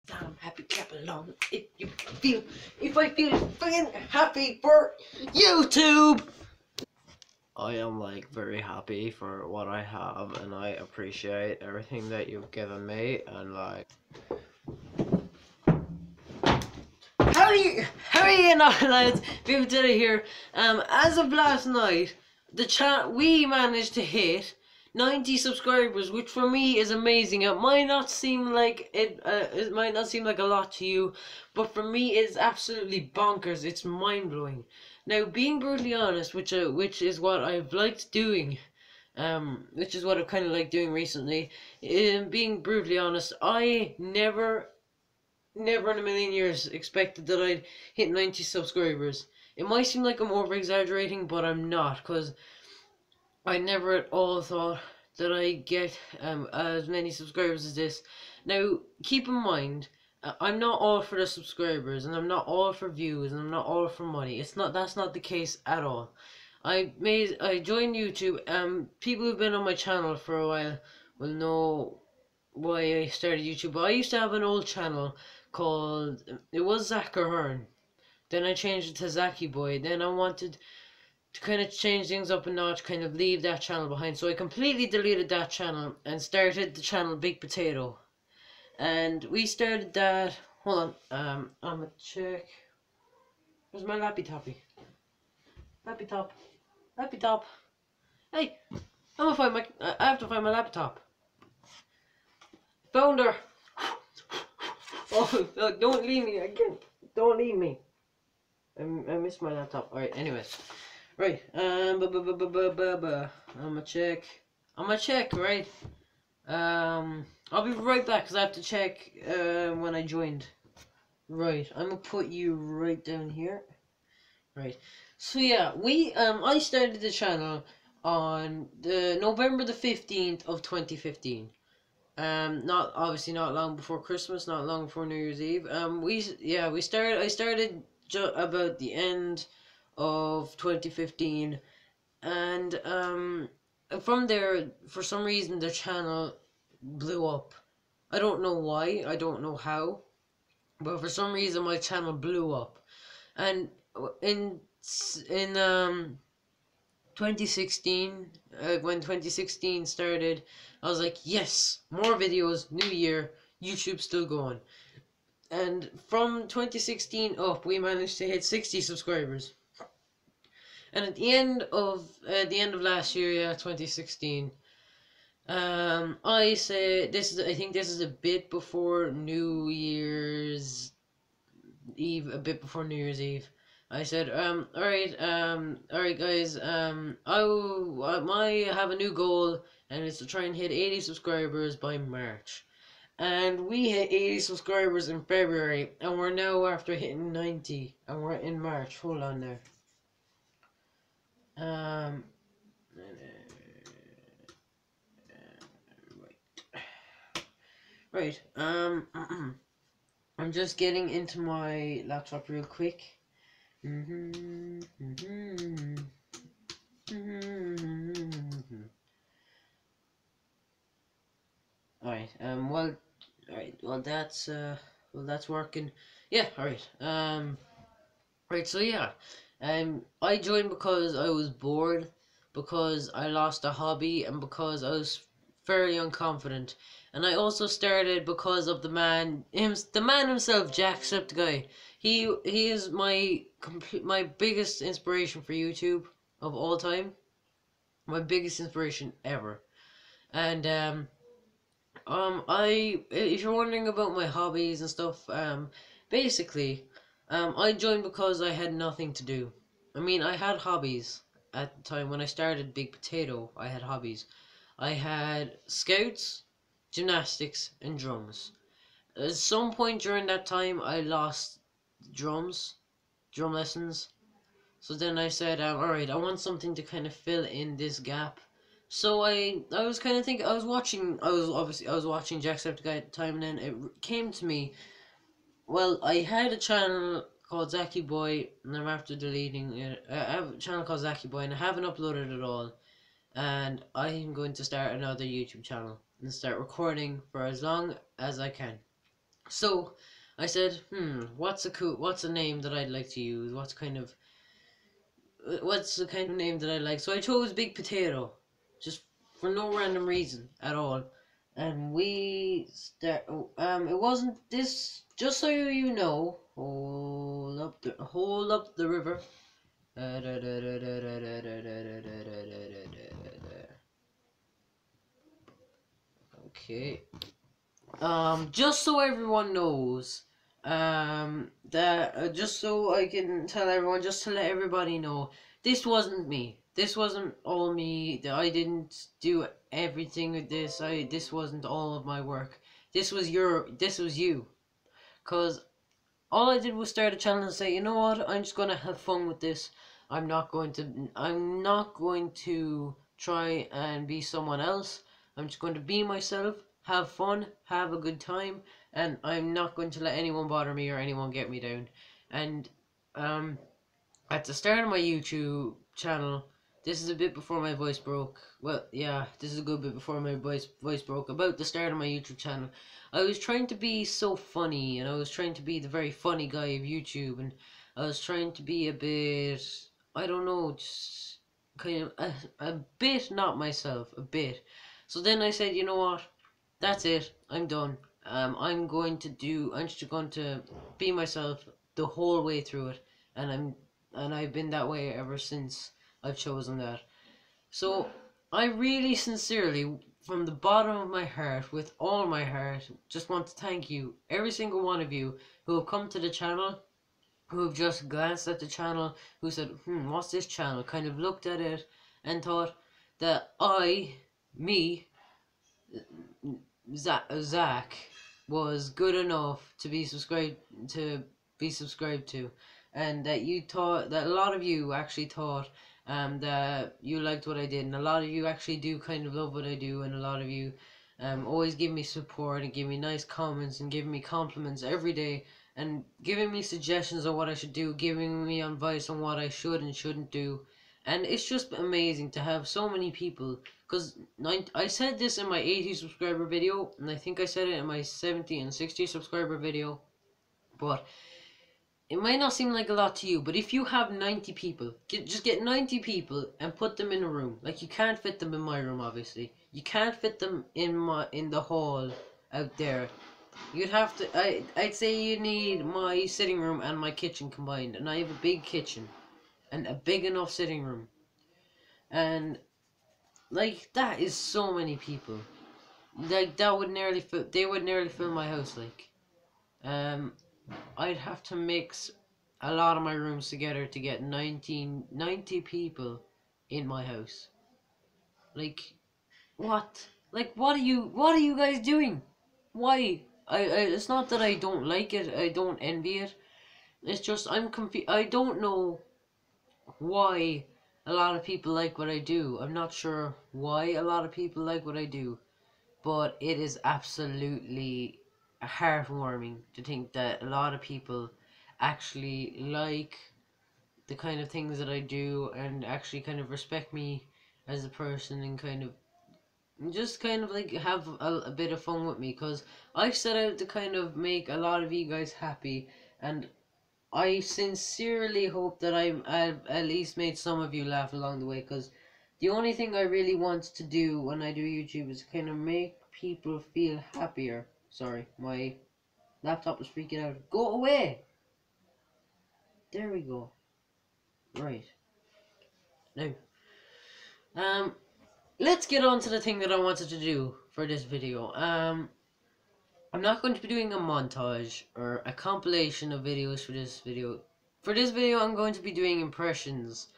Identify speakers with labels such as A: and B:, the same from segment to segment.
A: I'm happy, clap along if I feel fucking happy for YouTube. I am like very happy for what I have, and I appreciate everything that you've given me, and like how are you not, lads? People did it here. As of last night, we managed to hit 90 subscribers, which for me is amazing. It might not seem like it might not seem like a lot to you, but for me it's absolutely bonkers. It's mind blowing. Now, being brutally honest, which is what I've liked doing, which is what I've kind of liked doing recently. Being brutally honest, I never in a million years expected that I'd hit 90 subscribers. It might seem like I'm over exaggerating, but I'm not, because I never at all thought that I'd get as many subscribers as this. Now, keep in mind, I'm not all for the subscribers, and I'm not all for views, and I'm not all for money. That's not the case at all. I joined YouTube. People who've been on my channel for a while will know why I started YouTube. But I used to have an old channel called, it was Zach Ahern. Then I changed it to Zachy Boy. Then I wanted to kind of change things up a notch, kind of leave that channel behind. So I completely deleted that channel and started the channel Big Potato. And we started that. Hold on. I'm gonna check. Where's my lappy toppy? Lappy top. Lappy top. Hey, I have to find my laptop. Found her. Oh, don't leave me again. Don't leave me. I missed my laptop. Alright, anyways. Right, I'm gonna check. Right? I'll be right back, because I have to check, when I joined. Right, I'm gonna put you right down here. Right. So yeah, I started the channel on November the 15th of 2015. Not obviously not long before Christmas, not long before New Year's Eve. I started about the end of 2015, and from there, for some reason, the channel blew up. I don't know why, I don't know how, but for some reason my channel blew up. And in 2016, when 2016 started, I was like, yes, more videos, new year, YouTube's still going. And from 2016 up, we managed to hit 60 subscribers. And at the end of last year, yeah, 2016, I think this is a bit before New Year's Eve, I said, alright guys, I have a new goal, and it's to try and hit 80 subscribers by March. And we hit 80 subscribers in February, and we're now after hitting 90, and we're in March. Hold on there. Right. I'm just getting into my laptop real quick. Alright, that's working. Yeah, alright. Right, so yeah. I joined because I was bored, because I lost a hobby, and because I was fairly unconfident. And I also started because of the man himself, Jacksepticeye. He is my biggest inspiration for YouTube of all time. My biggest inspiration ever. And if you're wondering about my hobbies and stuff, basically, I joined because I had nothing to do. I mean, I had hobbies at the time when I started Big Potato. I had hobbies. I had scouts, gymnastics, and drums. At some point during that time, I lost drum lessons. So then I said, alright, I want something to kind of fill in this gap. So I was kind of thinking, I was watching Jacksepticeye at the time, and then it came to me, well, I had a channel called Zachy Boy, and I'm after deleting it. I have a channel called Zachy Boy, and I haven't uploaded it all. And I'm going to start another YouTube channel and start recording for as long as I can. So I said, what's a name that I'd like to use? What's the kind of name that I like? So I chose Big Potato, just for no random reason at all. And it wasn't this. Just so you know, hold up the river. Okay. Just so everyone knows, that just so I can tell everyone, just to let everybody know, this wasn't me. This wasn't all me. That I didn't do everything with this. This wasn't all of my work. This was you. Cause all I did was start a channel and say, you know what, I'm just gonna have fun with this. I'm not going to try and be someone else. I'm just going to be myself, have fun, have a good time, and I'm not going to let anyone bother me or anyone get me down. And um at the start of my YouTube channel, this is a bit before my voice broke. Well, yeah, this is a good bit before my voice broke. About the start of my YouTube channel, I was trying to be so funny, and I was trying to be the very funny guy of YouTube, and I was trying to be a bit, I don't know, just kind of a bit not myself, a bit. So then I said, you know what? That's it. I'm done. I'm just going to be myself the whole way through it, and I've been that way ever since I've chosen that. So I really sincerely, from the bottom of my heart, with all my heart, just want to thank you, every single one of you who have come to the channel, who have just glanced at the channel, who said, what's this channel? Kind of looked at it and thought that Zach was good enough to be subscribed to, and that a lot of you actually thought that you liked what I did, and a lot of you actually do kind of love what I do, and a lot of you always give me support and give me nice comments and give me compliments every day, and giving me suggestions on what I should do, giving me advice on what I should and shouldn't do. And it's just amazing to have so many people, because I said this in my 80 subscriber video, and I think I said it in my 70 and 60 subscriber video, but it might not seem like a lot to you, but if you have 90 people, just get 90 people and put them in a room. Like, you can't fit them in my room, obviously. You can't fit them in the hall out there. You'd have to, I'd say you need my sitting room and my kitchen combined, and I have a big kitchen and a big enough sitting room. And like, that is so many people. Like, they would nearly fill my house. Like, I'd have to mix a lot of my rooms together to get 90 people in my house. Like, what? Like, what are you guys doing? Why? It's not that I don't like it, I don't envy it. It's just I'm confused. I don't know why a lot of people like what I do. I'm not sure why a lot of people like what I do, but it is absolutely heartwarming to think that a lot of people actually like the kind of things that I do and actually kind of respect me as a person, and kind of just kind of like have a bit of fun with me, because I set out to kind of make a lot of you guys happy, and I sincerely hope that I've at least made some of you laugh along the way, because the only thing I really want to do when I do YouTube is kind of make people feel happier. Sorry, my laptop was freaking out. Go away! There we go. Right. Now, let's get on to the thing that I wanted to do for this video. I'm not going to be doing a montage or a compilation of videos for this video. For this video, I'm going to be doing impressions.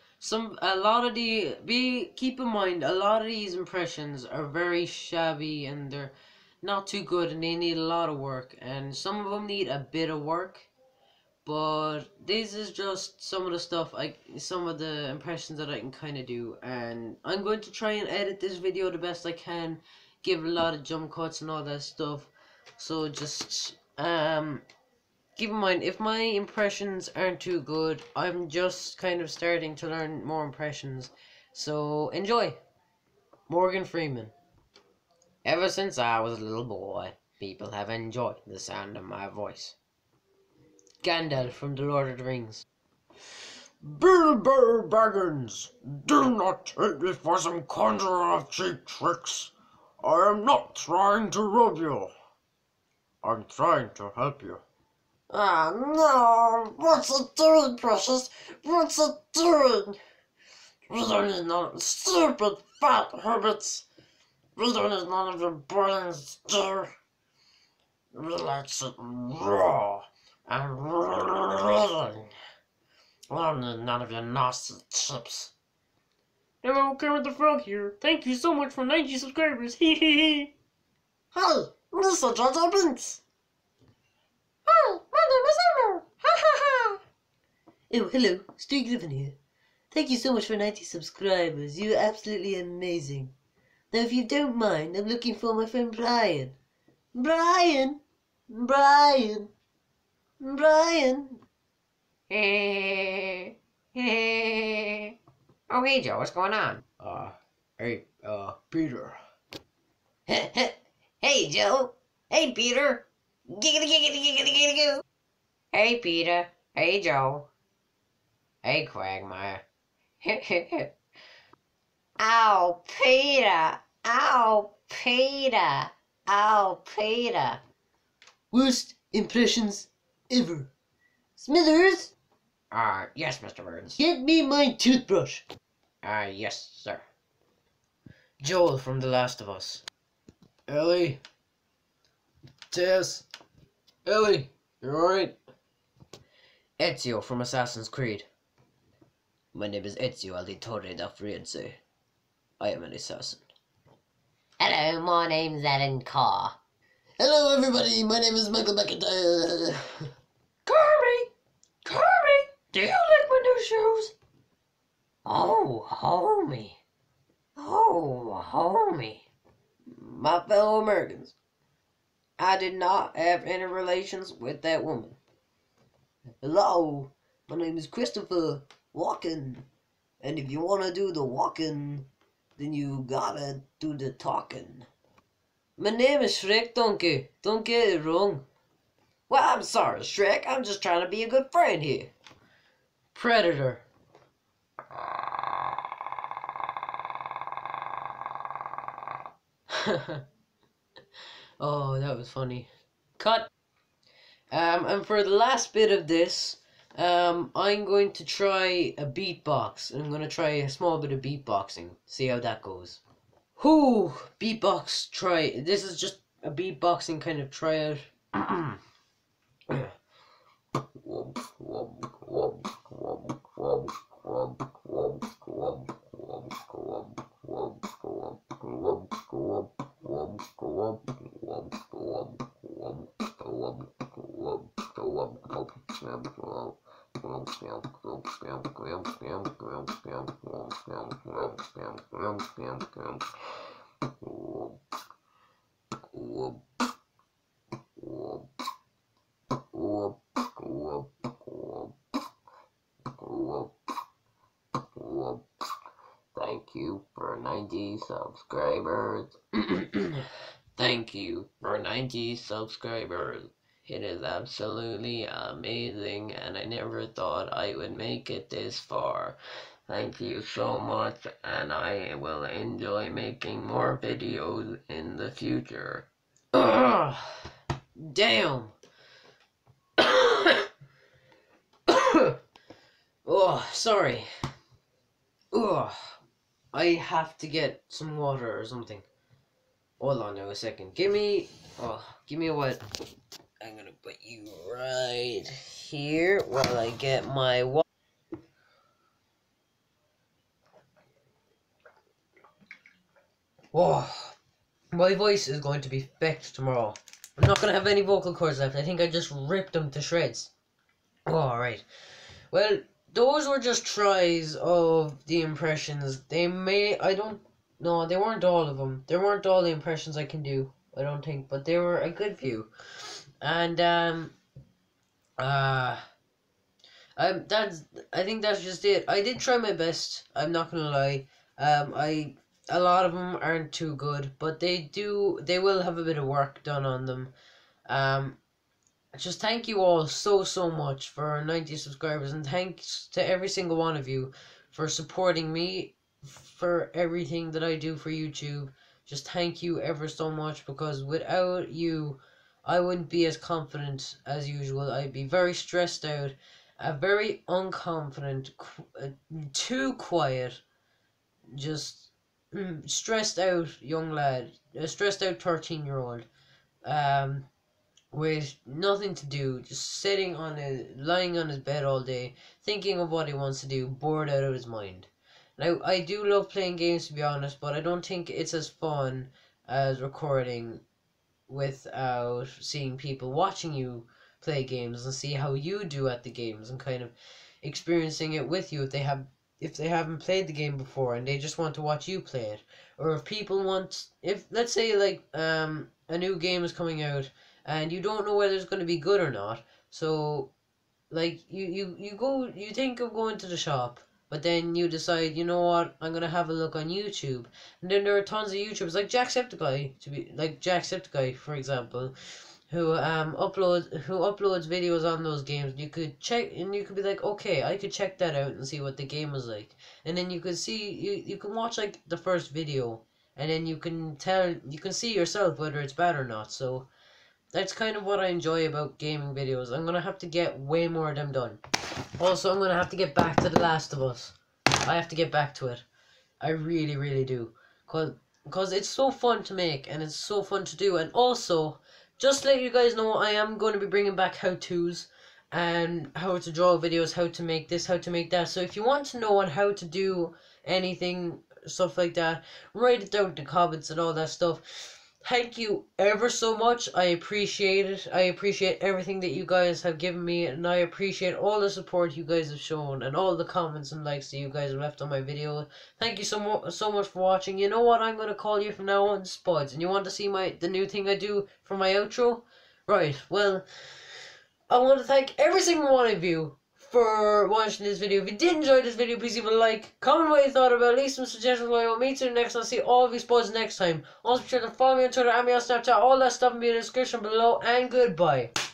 A: Keep in mind, a lot of these impressions are very shabby and they're not too good, and they need a lot of work, and some of them need a bit of work. But this is just some of the impressions that I can kind of do, and I'm going to try and edit this video the best I can, give a lot of jump cuts and all that stuff. So just keep in mind, if my impressions aren't too good, I'm just kind of starting to learn more impressions. So enjoy. Morgan Freeman. Ever since I was a little boy, People have enjoyed the sound of my voice. Gandalf from The Lord of the Rings.
B: Bilbo Baggins, do not take me for some conjurer of cheap tricks. I am not trying to rob you. I'm trying to help you.
C: Ah, no! What's it doing, Precious? What's it doing? We don't need none of the stupid fat hobbits. We don't need none of your boiling stew. We like it raw and rolling. We don't need none of your nasty chips.
D: Hello, Kermit the Frog here. Thank you so much for 90 subscribers. Hehehe.
C: Hey, Mr. Jar Jar Binks. Hi, my name is Elmo. Ha ha ha.
A: Oh, hello, Stu Griffin here. Thank you so much for 90 subscribers. You're absolutely amazing. Now, if you don't mind, I'm looking for my friend Brian. Brian! Brian! Brian!
E: Hey, hey. Oh, hey, Joe, what's going on?
B: Peter.
E: Hey, Joe. Hey, Peter. Giggity, giggity, giggity, giggity, goo. Hey, Peter. Hey, Joe. Hey, Quagmire. Ow, Peter. Ow, Peter. Ow, Peter.
A: Worst impressions ever. Smithers,
E: Yes, Mr. Burns.
A: get me my toothbrush.
E: Yes, sir.
A: Joel from The Last of Us.
B: Ellie. Tess. Ellie, you alright?
A: Ezio from Assassin's Creed. My name is Ezio Auditore da Firenze. I am an assassin.
E: Hello, my name's Alan Carr.
A: Hello everybody, my name is Michael McIntyre.
D: Kirby, do you like my new shoes?
E: Oh, homie. Oh, homie.
A: My fellow Americans, I did not have any relations with that woman. Hello, my name is Christopher Walken. And if you want to do the walking, then you gotta do the talking. My name is Shrek Donkey. Don't get it wrong. Well, I'm sorry, Shrek. I'm just trying to be a good friend here. Predator. Oh, that was funny. Cut. And for the last bit of this, I'm going to try a beatbox. I'm going to try a small bit of beatboxing. See how that goes. Whoo! Beatbox try. This is just a beatboxing kind of tryout.
E: Thank you for 90 subscribers.
A: Thank you for 90 subscribers. It is absolutely amazing, and I never thought I would make it this far. Thank you so much, and I will enjoy making more videos in the future. Ugh, damn. Oh, sorry. Ugh. I have to get some water or something. Hold on now a second. Give me a what? I'm gonna put you right here while I get my water. Whoa. My voice is going to be fecked tomorrow. I'm not gonna have any vocal cords left. I think I just ripped them to shreds. Oh, alright. Well, those were just tries of the impressions. They weren't all of them. They weren't all the impressions I can do, I don't think, but they were a good few. And, I think that's just it. I did try my best, I'm not gonna lie. I a lot of them aren't too good, but they will have a bit of work done on them. Just thank you all so much for 90 subscribers, and thanks to every single one of you for supporting me for everything that I do for YouTube. Just thank you ever so much, because without you I wouldn't be as confident as usual. I'd be very stressed out, a very unconfident, too quiet, just stressed out young lad, a stressed out 13-year-old, with nothing to do, just lying on his bed all day, thinking of what he wants to do, bored out of his mind. Now, I do love playing games, to be honest, but I don't think it's as fun as recording without seeing people watching you play games and see how you do at the games, and kind of experiencing it with you if they haven't played the game before and they just want to watch you play it. Or if people want, if let's say like a new game is coming out and you don't know whether it's going to be good or not, so like you think of going to the shop, but then you decide, you know what, I'm gonna have a look on YouTube, and then there are tons of YouTubers like Jacksepticeye, for example, who uploads videos on those games. You could check, and you could be like, okay, I could check that out and see what the game was like, and then you could see, you can watch like the first video, and then you can see yourself whether it's bad or not. So that's kind of what I enjoy about gaming videos. I'm gonna have to get way more of them done. Also, I'm gonna have to get back to The Last of Us. I have to get back to it. I really do. Cause it's so fun to make, and it's so fun to do. And also, just to let you guys know, I am going to be bringing back how-tos and how to draw videos, how to make this, how to make that. So if you want to know on how to do anything, stuff like that, write it down in the comments and all that stuff. Thank you ever so much. I appreciate it. I appreciate everything that you guys have given me, and I appreciate all the support you guys have shown and all the comments and likes that you guys have left on my video. Thank you so much for watching. You know what I'm going to call you from now on? Spuds. And you want to see the new thing I do for my outro? Right, well, I want to thank every single one of you for watching this video. If you did enjoy this video, please leave a like, comment what you thought about it, leave some suggestions what you want me to do next. I'll see all of you spuds next time. Also be sure to follow me on Twitter, and me on Snapchat, all that stuff will be in the description below, and goodbye.